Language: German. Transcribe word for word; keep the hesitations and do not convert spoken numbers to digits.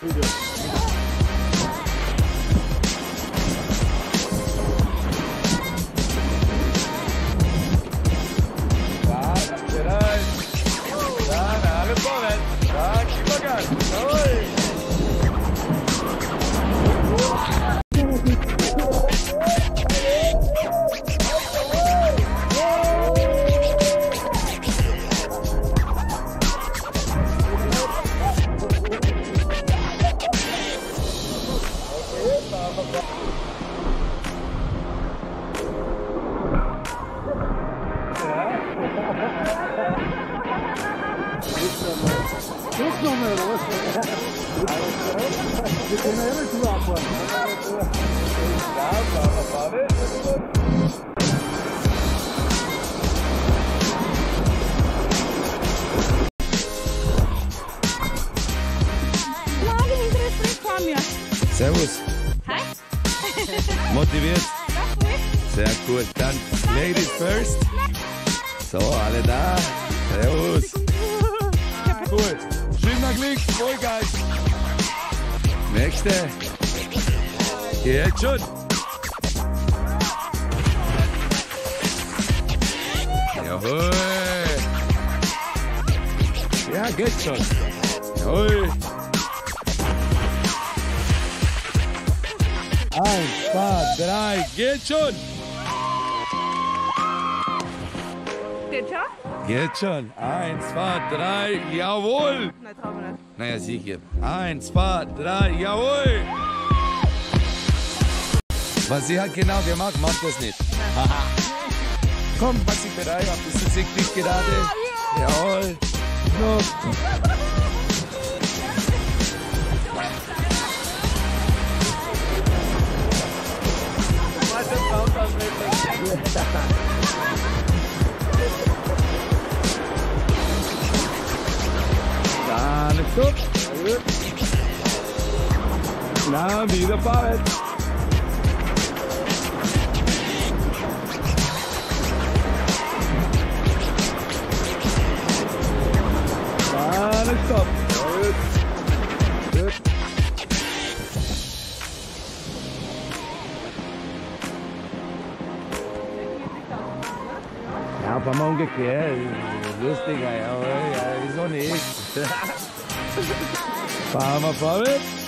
Servus. Hi. Motiviert? Sehr gut. Dann Ladies first. So, alle da. Servus. Cool. Schöner Glück, Vollgas. Nächste. Geht schon. Jawohl. Ja, geht schon. Jawohl. Eins, zwei, drei, geht schon! Geht schon? Geht schon. Eins, zwei, drei, jawohl! Nein, trauen wir nicht. Naja, sicher. Eins, zwei, drei, jawohl! Was sie hat genau gemacht, macht das nicht. Komm, mach dich bereit, ein bisschen sichtlich gerade. Jawohl! Noch! Dann ist gut. Na, wieder fahren. Dann ist stopp. Gut. Gut. Ja, ein paar Mal umgekehrt. Lustiger, ja, ja, wieso nicht? Fahren wir vorwärts.